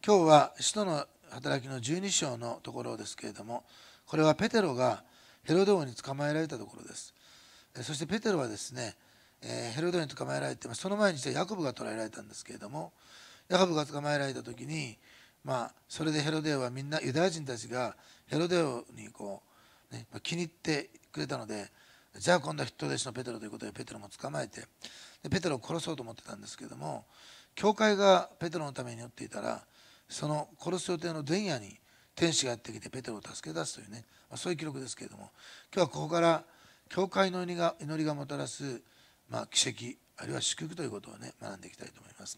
今日は使徒の働きの12章のところですけれども、これはペテロがヘロデ王に捕まえられたところです。そしてペテロはですね、ヘロデ王に捕まえられて、その前にしてヤコブが捕らえられたんですけれども、ヤコブが捕まえられた時に、それでヘロデ王はみんなユダヤ人たちがヘロデ王に気に入ってくれたので、じゃあ今度は筆頭弟子のペテロということでペテロも捕まえて、でペテロを殺そうと思ってたんですけれども、教会がペテロのために祈っていたら、その殺す予定の前夜に天使がやってきてペテロを助け出すというね、そういう記録ですけれども、今日はここから教会の祈りがもたらす、奇跡あるいは祝福ということをね、学んでいきたいと思います。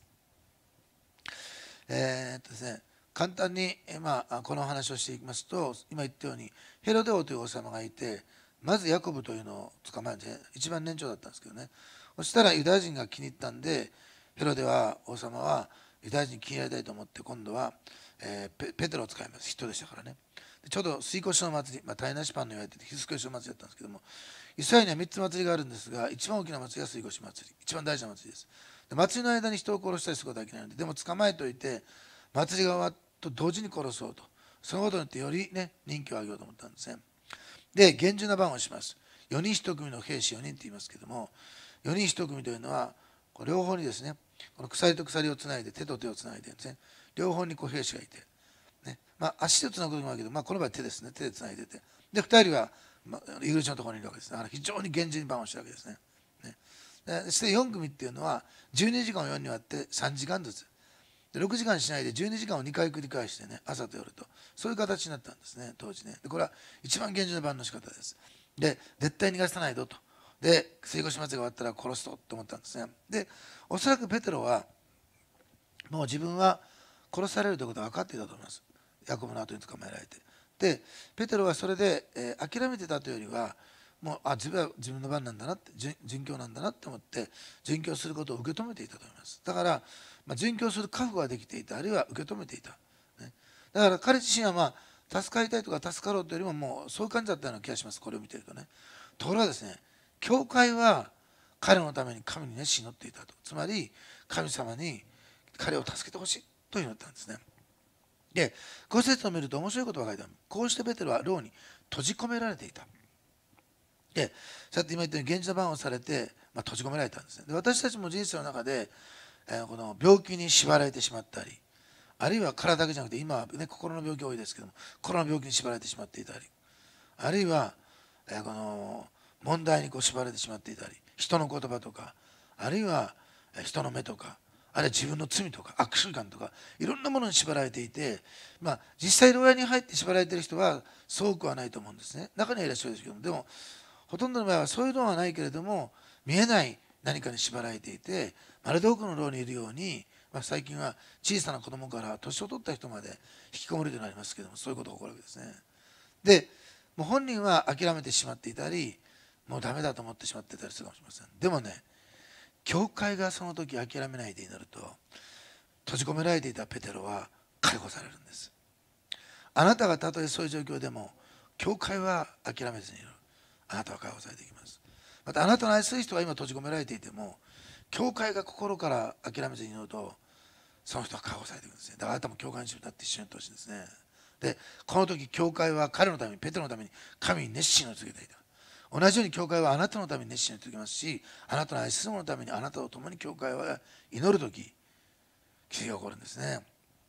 ですね、簡単に、この話をしていきますと、今言ったようにヘロデ王という王様がいて、まずヤコブというのを捕まえて、一番年長だったんですけどね、そしたらユダヤ人が気に入ったんで、ヘロデ王様はユダヤ人に気に入られたいと思って、今度は、ペテロを使います。人でしたからね。ちょうど水越の祭り、種なしパンの言われてて水越の祭りだったんですけども、イスラエルには3つ祭りがあるんですが、一番大きな祭りが水越祭り、一番大事な祭りです。で祭りの間に人を殺したりすることはできないので、でも捕まえておいて祭りが終わったと同時に殺そうと、そのことによってよりね、人気を上げようと思ったんですね。で、厳重な番をします。4人1組の兵士4人って言いますけども、4人1組というのは両方にですね、この鎖と鎖をつないで、手と手をつないでですね、両方に兵士がいて、ね、足でつなぐこともあるけど、この場合手ですね、手でつないでて、で2人は、入り口のところにいるわけですね。非常に厳重に番をしてるわけですね。そして4組っていうのは12時間を4に割って3時間ずつで、6時間しないで12時間を2回繰り返してね、朝と夜と、そういう形になったんですね、当時ね。でこれは一番厳重な番の仕方です。で絶対逃がさないと、で水越祭りが終わったら殺すと思ったんですね。でおそらくペテロはもう自分は殺されるということは分かっていたと思います。ヤコブの後に捕まえられて、でペテロはそれで、諦めてたというよりは、もう自分は自分の番なんだなって、殉教なんだなって思って殉教することを受け止めていたと思います。だから、殉教する覚悟ができていた、あるいは受け止めていた、ね、だから彼自身は助かりたいとか助かろうというよりも、もうそういう感じだったような気がします、これを見ているとね。ところがですね、教会は彼のために神に熱心に祈っていたと、つまり神様に彼を助けてほしいと祈ったんですね。で、5節を見ると面白いことが書いてある。こうしてペテロは牢に閉じ込められていた。で、さて今言ったように厳重な番をされて、閉じ込められたんですね。で、私たちも人生の中で、この病気に縛られてしまったり、あるいは体だけじゃなくて、今はね、心の病気多いですけども、心の病気に縛られてしまっていたり、あるいは、この問題に縛られてしまっていたり、人の言葉とか、あるいは人の目とか、あるいは自分の罪とか悪習慣とか、いろんなものに縛られていて、実際牢屋に入って縛られている人はそう多くはないと思うんですね。中にはいらっしゃるんですけども、でもほとんどの場合はそういうのはないけれども、見えない何かに縛られていて、まるで多くの牢にいるように、最近は小さな子供から年を取った人まで引きこもりとなりますけども、そういうことが起こるわけですね。でもう本人は諦めてしまっていたり、もうダメだと思ってしまっていたりするかもしれません。でもね、教会がその時諦めないで祈ると、閉じ込められていたペテロは解放されるんです。あなたがたとえそういう状況でも、教会は諦めずに祈る、あなたは解放されていきます。またあなたの愛する人が今閉じ込められていても、教会が心から諦めずに祈ると、その人は解放されていくんですね。だからあなたも教会になって一緒にやってほしいんですね。でこの時教会は彼のために、ペテロのために神に熱心を続けていた。同じように教会はあなたのために熱心を続けますし、あなたの愛する者のためにあなたと共に教会は祈る時、奇跡が起こるんですね。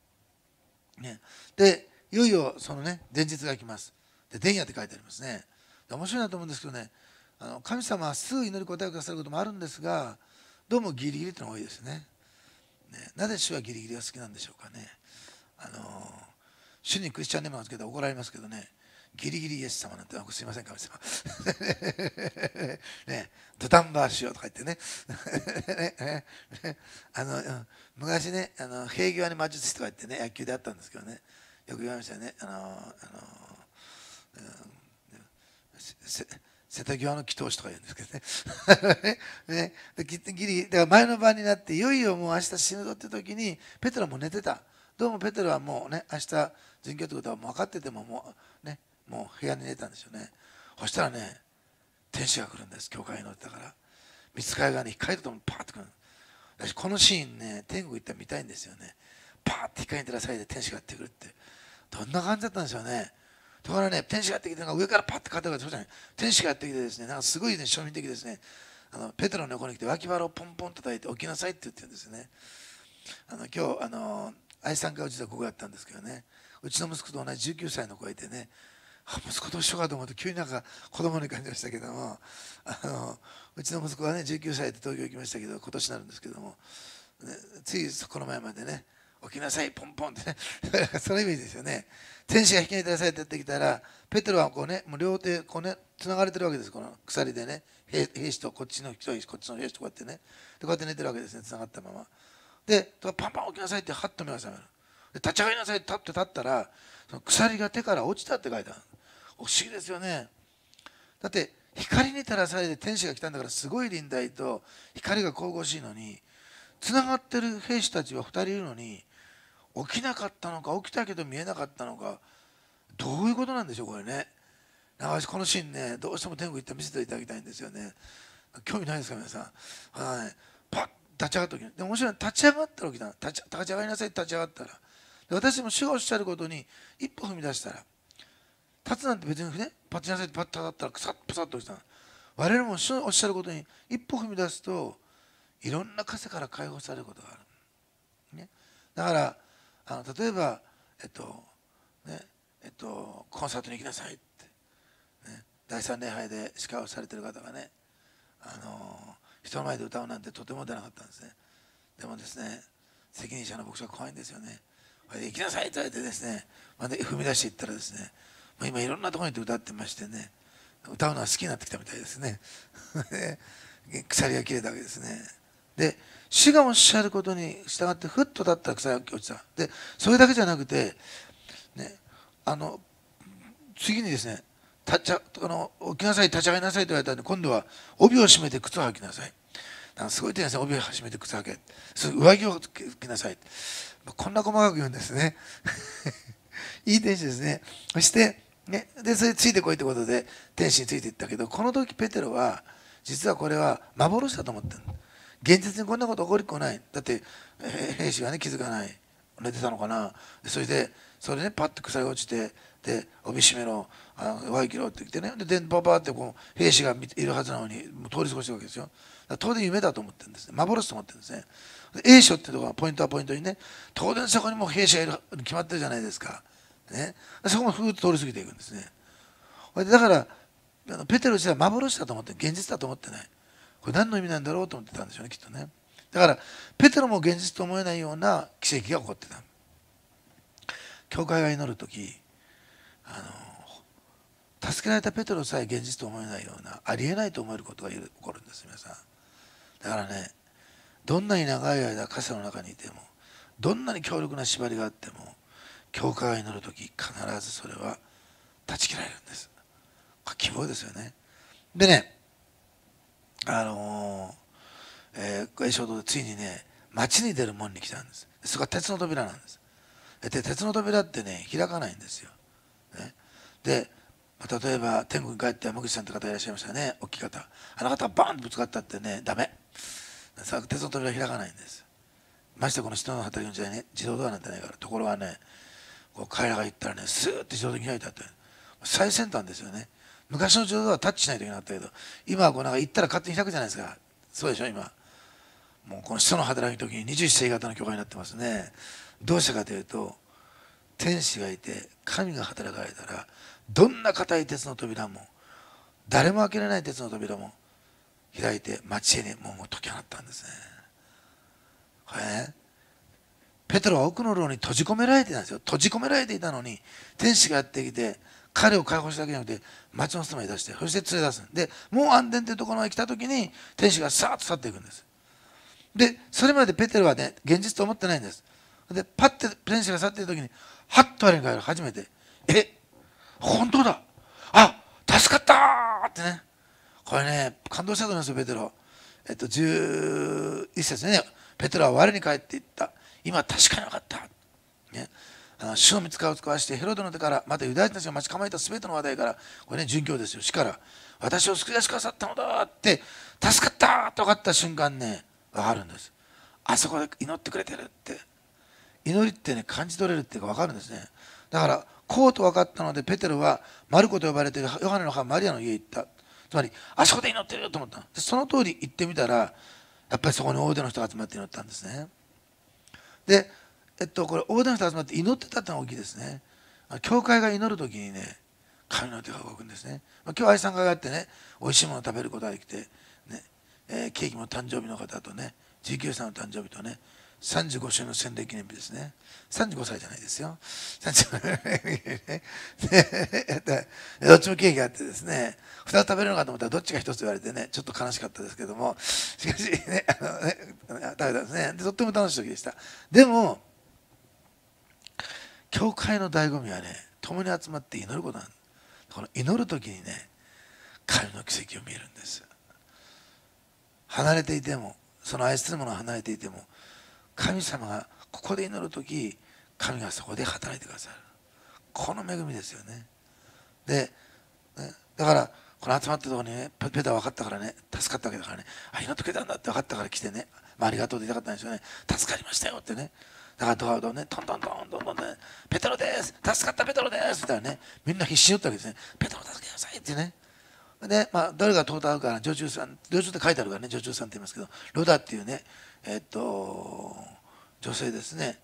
でいよいよそのね、前日が来ます。で前夜って書いてありますね。面白いなと思うんですけどね、神様はすぐ祈り答えをくださることもあるんですが、どうもギリギリってのが多いですね。なぜ主はギリギリが好きなんでしょうかね。主にクリスチャンネームをつけたら怒られますけどね、ギリギリイエス様なんて、すいません神様ね、土壇場しようとか言ってね昔ね、平際に魔術師とか言ってね、野球であったんですけどね、よく言われましたよね。瀬戸際の祈祷師とか言うんですけどねね、ギリだから前の晩になって、いよいよもう明日死ぬぞって時にペテロも寝てた。どうもペテロはもうね、明日殉教ということは分かってても、もう部屋に寝たんですよね。そしたらね、天使が来るんです。教会に乗ってたから、見つかりがね、光とともにパーッと来る。私このシーンね、天国行ったら見たいんですよね。 パーッて光に照らされて天使がやってくるって、どんな感じだったんでしょうね。ところがね、天使がやってきて、なんか上からパッて肩がそうじゃない、天使がやってきてですね、なんかすごいね、庶民的ですね。ペテロの横に来て脇腹をポンポン叩いて起きなさいって言ってるんですよね。今日愛さん会は実はここやったんですけどね、うちの息子と同じ19歳の子がいてね、息子と一緒かと思うと急になんか子供に感じましたけども、うちの息子はね19歳で東京行きましたけど、今年になるんですけども、ね、ついこの前までね、起きなさいポンポンってねそのイメージですよね。天使が引き抜いてくださいってやってきたら、ペテロはこうね、もう両手こうねつながれてるわけです。この鎖でね、兵士とこっちの人、こっちの兵士とこうやってね、でこうやって寝てるわけですね、つながったままで、パンパン起きなさいってハッと目が覚める。で立ち上がりなさいって立ったら、その鎖が手から落ちたって書いてある。不思議ですよね。だって光に照らされて天使が来たんだから、すごい臨在と光が神々しいのに、つながってる兵士たちは2人いるのに、起きなかったのか、起きたけど見えなかったのか、どういうことなんでしょうこれね。私このシーンね、どうしても天国行って見せていただきたいんですよね。興味ないですか皆さん。はい、パッ立ち上がった時に、でも面白いのは立ち上がったら起きた、立ち上がりなさいって立ち上がったら、で私も主がおっしゃることに一歩踏み出したら、立つなんて別にね、パッチなさいってパッと立ったらくさっパサッとした。我々も主がおっしゃることに一歩踏み出すと、いろんな枷から解放されることがある、ね、だから例えばねコンサートに行きなさいって、ね、第三礼拝で司会をされてる方がね、人の前で歌うなんてとても出なかったんですね。でもですね、責任者の牧師は怖いんですよね。行きなさいと言われてですね、踏み出していったらですね、今いろんなところに行って歌ってましてね、歌うのは好きになってきたみたいですね。鎖が切れたわけですね。で、主がおっしゃることに従ってふっと立ったら鎖が落ちた。で、それだけじゃなくて、ね、次にですね、起きなさい、立ち上がりなさいと言われたので、今度は帯を締めて靴を履きなさい。すごい点ですね、帯を締めて靴を履け。上着を着なさい。こんな細かく言うんですね。いい天使ですね。そして、ね、でそれついてこいってことで天使についていったけど、この時ペテロは実はこれは幻だと思ってる。現実にこんなこと起こりっこない。だって兵士がね気づかない、寝てたのかな。それでそれねパッと鎖が落ちて、で帯締めろ、ワイキロって言ってね、でパパってこう兵士がいるはずなのにもう通り過ごしてるわけですよ。当然夢だと思ってるんですね。幻と思ってるんですね。A 書っていうところがポイントはポイントにね、当然そこにも兵士がいるに決まってるじゃないですか。ね、そこもふーっと通り過ぎていくんですね。だからペテロ自体は幻だと思って、現実だと思ってない。これ何の意味なんだろうと思ってたんでしょうね、きっとね。だからペテロも現実と思えないような奇跡が起こってた。教会が祈る時、助けられたペテロさえ現実と思えないような、ありえないと思えることが起こるんです、皆さん。だからね、どんなに長い間傘の中にいても、どんなに強力な縛りがあっても、教会が祈る時必ずそれは断ち切られるんです。これ希望ですよね。でね、エショードでついにね、街に出る門に来たんです。そこは鉄の扉なんです。で鉄の扉ってね開かないんですよ。ね、で例えば天国に帰って山口さんって方いらっしゃいましたね、大きい方。あの方はバーンとぶつかったってね、ダメ。鉄の扉開かないんです。ましてこの人の働きの時代ね、自動ドアなんてないから。ところがね、こう彼らが言ったらね、スーッと自動で開いたって、最先端ですよね。昔の自動ドアはタッチしないといけなかったけど、今はこうなんか行ったら勝手に開くじゃないですか。そうでしょ今。もうこの人の働きの時に21世紀型の教会になってますね。どうしたかというと、天使がいて神が働かれたら、どんな硬い鉄の扉も、誰も開けれない鉄の扉も開いて町へに門を解き放ったんですね。これね、ペテロは奥の牢に閉じ込められていたんですよ。閉じ込められていたのに天使がやってきて彼を解放しただけじゃなくて町の外まで出して、そして連れ出す。でもう安全というところまで来た時に天使がさーっと去っていくんです。でそれまでペテロはね現実と思ってないんです。でパッて天使が去っている時にハッと我に返る。初めて本当だ、あ助かったーってね。これね感動したと思いますよペテロ。11節でね、ペテロは我に返っていった。今確かに分かった、ね、主の御使いを使わしてヘロデの手から、またユダヤ人たちが待ち構えた全ての話題から、これね殉教ですよ、死から私を救い出してくださったのだって助かったと分かった瞬間ね分かるんです。あそこで祈ってくれてるって、 祈りってね、感じ取れるっていうか分かるんですね。だからこうと分かったので、ペテロはマルコと呼ばれているヨハネの母マリアの家へ行った。つまりあそこで祈ってるよと思った。でその通り行ってみたら、やっぱりそこに大勢の人が集まって祈ったんですね。でこれ大勢の人が集まって祈ってたってのが大きいですね。教会が祈る時にね、神の手が動くんですね。今日愛さん会があってね、おいしいものを食べることができて、ねケーキも誕生日の方とね、19歳の誕生日とね、35周の洗礼記念日ですね。35歳じゃないですよ。どっちもケーキがあってですね、2つ食べるのかと思ったらどっちが1つ言われてね、ちょっと悲しかったですけども、しかしね、食べたんですね。でとっても楽しい時でした。でも教会の醍醐味はね、共に集まって祈ることなんです。この祈る時にね、神の奇跡を見えるんです。離れていても、その愛する者が離れていても、神様がここで祈る時、神がそこで働いてくださる。この恵みですよね。で、だからこの集まったところにね、ペテロは分かったからね、助かったわけだからね、あ、祈ってくれたんだって分かったから来てね、ありがとうって言いたかったんですよね。助かりましたよってね。だからドアをね、トントントントントンね、ペテロです、助かったペテロですって言ったらね、みんな必死に言ったわけですね。ペテロ助けてくださいってね。で、誰が通ったかな、女中さん、女中って書いてあるからね、女中さんって言いますけど、ロダっていうね、女性ですね。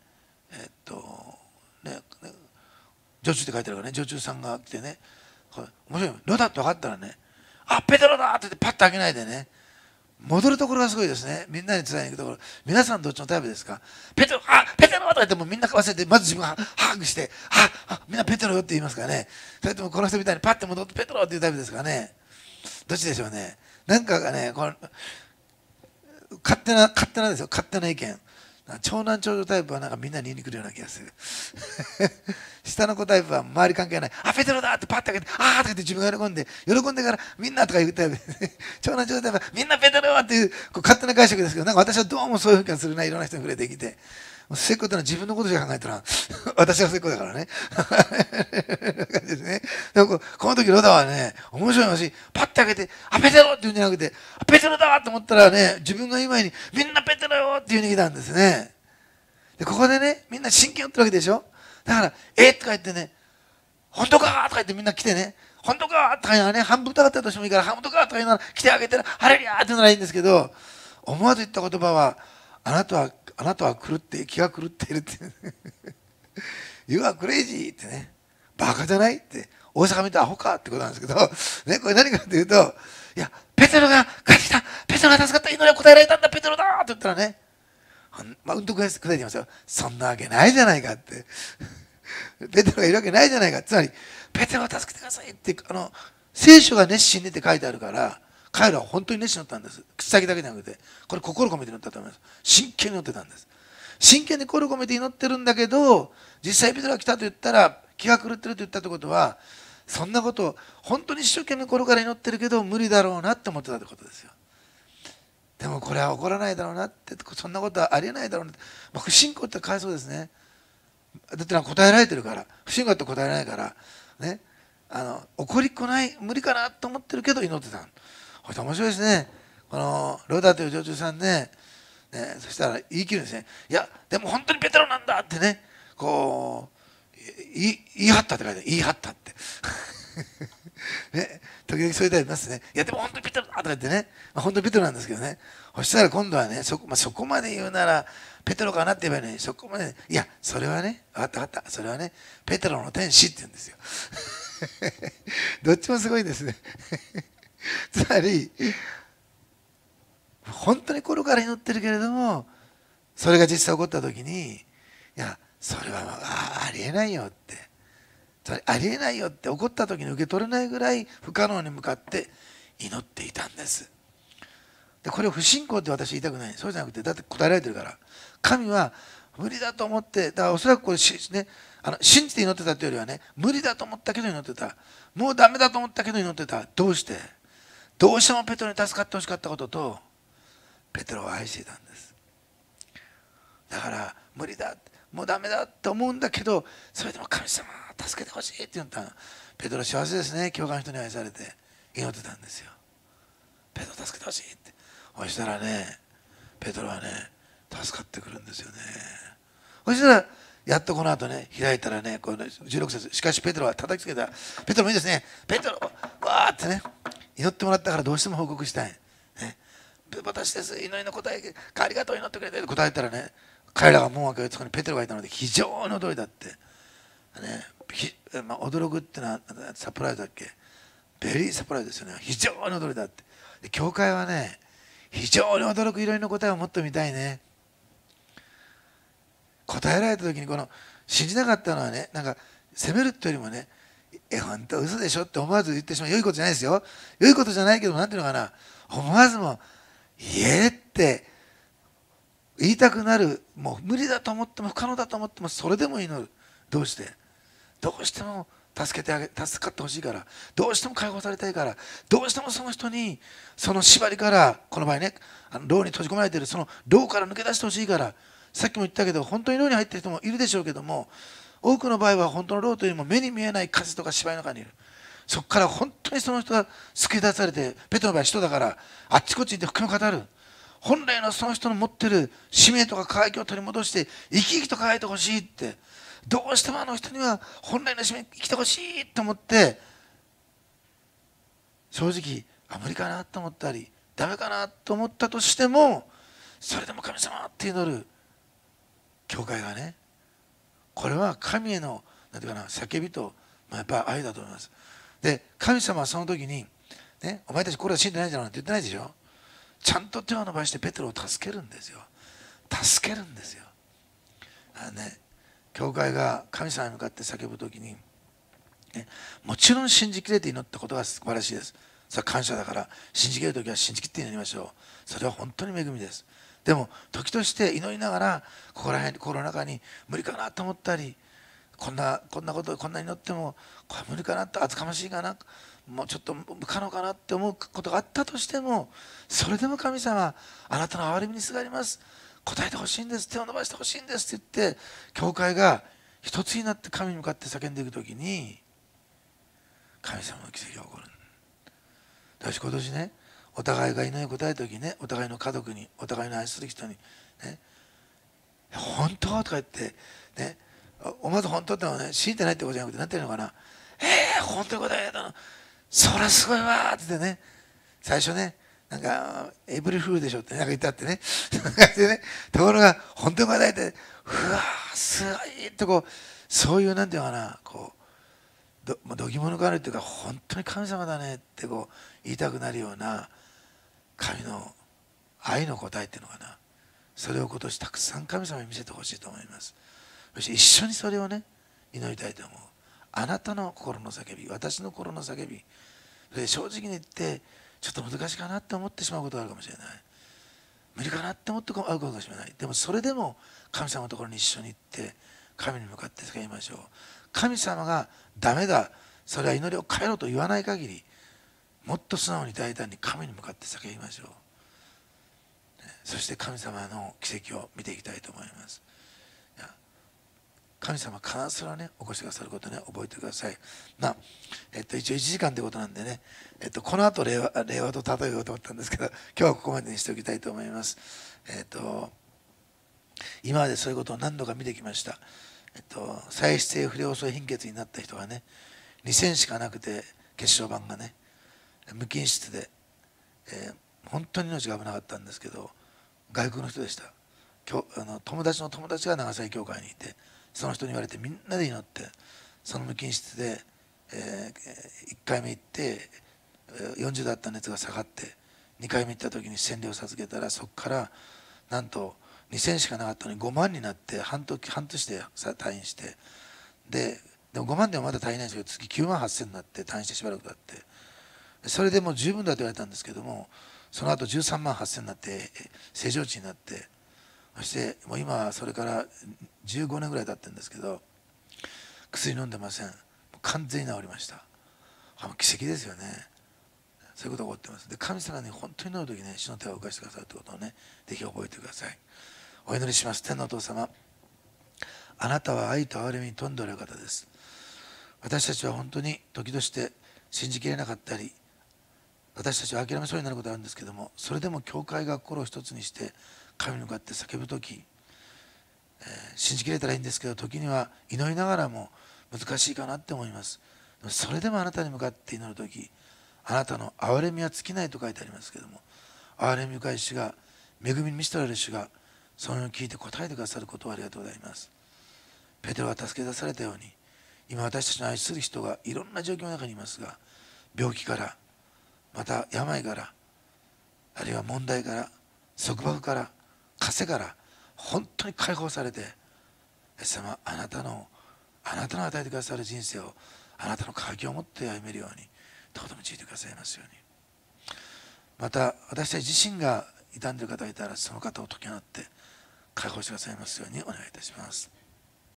女中って書いてあるからね、女中さんが来てね、面白い、ロダって分かったらね、あ、ペテロだって言ってパッと開けないでね、戻るところがすごいですね。みんなに伝えに行くところ。皆さんどっちのタイプですか？ペテロ、あ、ペテロとか言ってもみんな忘れて、まず自分がハグして、みんなペテロよって言いますからね。それともこの人みたいにパッて戻ってペテロっていうタイプですかね。どっちでしょうね。なんかがね、この勝手なですよ、勝手な意見。長男長女タイプはなんかみんなに言いに来るような気がする。下の子タイプは周り関係ない。あ、ペテロだってパッて開けて、あーって言って自分が喜んでからみんなとか言うタイプですね。長男長女タイプはみんなペテロっていう勝手な解釈ですけど、なんか私はどうもそういうふうにするな、いろんな人に触れてきて。せっこってのは自分のことしか考えてない。私がせっこだからね。ですね。でもこの時ロダはね、面白い話、パッて開けて、あ、ペテロって言うんじゃなくて、あ、ペテロだと思ったらね、自分が言う前に、みんなペテロよって言うに来たんですね。で、ここでね、みんな真剣を打ってるわけでしょ。だから、とか言ってね、本当かとか言ってみんな来てね、本当かとか言うのはね、半分疑ったとしてもいいから、本当かとか言うなら来てあげて、ハレリアーって言うならいいんですけど、思わず言った言葉は、あなたは狂って気が狂っているってYou are crazy ってね、バカじゃないって、大阪見たアホかってことなんですけど、ね、これ何かっていうと、いや、ペテロが帰ってきた、ペテロが助かった、祈りを答えられたんだ、ペテロだって言ったらね、うんとくださいって言いますよ。そんなわけないじゃないかって。ペテロがいるわけないじゃないか。つまり、ペテロを助けてくださいって、聖書が熱心にって書いてあるから、彼らは本当に熱心になったんです。口先だけじゃなくて、これ心込めて祈ったと思います。真剣に祈ってたんです。真剣に心込めて祈ってるんだけど、実際ペテロが来たと言ったら、気が狂ってると言ったってことは、そんなことを本当に一生懸命心から祈ってるけど無理だろうなって思ってたってことですよ。でもこれは起こらないだろうなって、そんなことはありえないだろうなって、不信仰ってかわいそうですね。だって答えられてるから、不信仰って答えられないからね、起こりっこない、無理かなと思ってるけど祈ってた。これ面白いですね。このロダという女中さんね、そしたら言い切るんですね。いやでも本当にペテロなんだってね、こう言い張ったって書いてある。言い張ったってね、時々そういうタイプいますね。いやでも本当にペテロだとか言ってね、本当にペテロなんですけどね。そしたら今度はね、そこまで言うならペテロかなって言えばね、そこまで、いやそれはね、分かった、それはね、ペテロの天使って言うんですよ。どっちもすごいですね。つまり本当に心から祈ってるけれども、それが実際起こった時に、いやそれはありえないよって、ありえないよって起こった時に受け取れないぐらい不可能に向かって祈っていたんです。でこれを不信仰って私言いたくない。そうじゃなくて、だって答えられてるから。神は無理だと思って、だからおそらくこれね、信じて祈ってたというよりはね、無理だと思ったけど祈ってた。もうダメだと思ったけど祈ってた。どうして？どうしてもペテロに助かってほしかったことと、ペテロを愛していたんです。だから無理だ、もうダメだと思うんだけど、それでも神様助けてほしいって言ったの。ペテロ幸せですね。教会の人に愛されて祈ってたんですよ。ペテロ助けてほしいって。そしたらね、ペテロはね、助かってくるんですよね。 そしたらやっとこの後ね開いたらね、この16節、しかしペテロは叩きつけた。ペテロもいいですね。ペテロわーってね、祈ってもらったからどうしても報告したい、ね、私です、祈りの答えありがとう、祈ってくれて答えたらね、彼らが門を開けるところにペテロがいたので非常に驚いたって、ね、驚くってのはサプライズだっけ、ベリーサプライズですよね。非常に驚いたって。で教会はね、非常に驚く祈りの答えをもっと見たいね。答えられた時にこの信じなかったのはね、なんか責めるっていうよりもね、本当嘘でしょって思わず言ってしまう。良いことじゃないですよ。良いことじゃないけども、なんていうのかな、思わずもって言いたくなる。もう無理だと思っても不可能だと思ってもそれでも祈る。どうして？どうしても助かってほしいから、どうしても解放されたいから、どうしてもその人にその縛りから、この場合ね、牢に閉じ込められているその牢から抜け出してほしいから。さっきも言ったけど、本当に牢に入っている人もいるでしょうけども、多くの場合は本当の牢というよりも目に見えない風とか縛りの中にいる。そこから本当にその人が救い出されて、ペテロの場合人だからあっちこっち行って福音を語る。本来のその人の持ってる使命とか輝きを取り戻して生き生きと輝いてほしいって、どうしてもあの人には本来の使命生きてほしいと思って、正直無理かなと思ったりダメかなと思ったとしても、それでも神様って祈る教会がね、これは神へのなんていうかな、叫びと、やっぱり愛だと思います。で神様はその時に、ね、お前たちこれは信じてないんじゃないって言ってないでしょ。ちゃんと手を伸ばしてペテロを助けるんですよ。助けるんですよ。ね、教会が神様に向かって叫ぶ時に、ね、もちろん信じきれて祈ったことが素晴らしいです。それは感謝だから、信じきれる時は信じきって祈りましょう。それは本当に恵みです。でも時として祈りながら、ここら辺心の中に無理かなと思ったり、こんなことこんなに祈ってもこれ無理かなと、厚かましいかな、もうちょっと不可能かなって思うことがあったとしても、それでも神様、あなたの憐れみにすがります、答えてほしいんです、手を伸ばしてほしいんですって言って、教会が一つになって神に向かって叫んでいくときに、神様の奇跡が起こる。私今年ね、お互いが祈りを答えた時ね、お互いの家族に、お互いの愛する人にね、本当とか言ってね、思わず本当ってのはね、信じてないってことじゃなくて、なんていうのかな、本当に答えたの、そりゃすごいわって言ってね、最初ね、なんかエイブリルフールでしょってなんか言ったってねでね、ところが本当に答えて、うわーすごいってこう、そういうなんていうのかな、こう度肝抜かれるっていうか、本当に神様だねってこう言いたくなるような神の愛の答えっていうのかな、それを今年たくさん神様に見せてほしいと思います。そして一緒にそれをね、祈りたいと思う。あなたの心の叫び、私の心の叫び、それ正直に言ってちょっと難しいかなって思ってしまうことがあるかもしれない、無理かなって思って会うかもしれない。でもそれでも神様のところに一緒に行って神に向かって叫びましょう。神様がダメだ、それは祈りを変えろと言わない限り、もっと素直に大胆に神に向かって叫びましょう。そして神様の奇跡を見ていきたいと思います。神様必ずそれをね起こしてくださることね、覚えてください。一応1時間ということなんでね、この後令和と例えようと思ったんですけど、今日はここまでにしておきたいと思います。今までそういうことを何度か見てきました。再出性不良性貧血になった人がね、2000しかなくて血小板がね、無菌室で、本当に命が危なかったんですけど、外国の人でした。友達の友達が長崎教会にいて、その人に言われてみんなで祈って、その無菌室で、1回目行って40度あった熱が下がって、2回目行った時に洗礼を授けたら、そこからなんと2000しかなかったのに5万になって、半年で退院して、でも5万でもまだ足りないんですけど、月9万8000になって退院してしばらく経って、それでもう十分だと言われたんですけども、その後13万8000になって正常値になって、そしてもう今はそれから15年ぐらい経ってるんですけど、薬飲んでません。完全に治りました。奇跡ですよね。そういうことが起こってます。で神様に本当に祈る時ね、主の手を動かしてくださるということをね、ぜひ覚えてください。お祈りします。天のお父様、あなたは愛と憐れみに富んでおられる方です。私たちは本当に時として信じきれなかったり、私たちは諦めそうになることがあるんですけども、それでも教会が心を一つにして神に向かって叫ぶ時、 信じきれたらいいんですけど、時には祈りながらも難しいかなって思います。それでもあなたに向かって祈る時、あなたの憐れみは尽きないと書いてありますけども、憐れみ深い主が、恵みに満ちておられる主が、それを聞いて答えてくださることをありがとうございます。ペテロは助け出されたように、今私たちの愛する人がいろんな状況の中にいますが、病気から、また病から、あるいは問題から、束縛から、枷から、本当に解放されて、イエス様、あなたの与えてくださる人生を、あなたの鍵を持って歩めるように、どうぞ導いてくださいますように。また、私たち自身が傷んでいる方がいたら、その方を解き放って、解放してくださいますようにお願いいたします。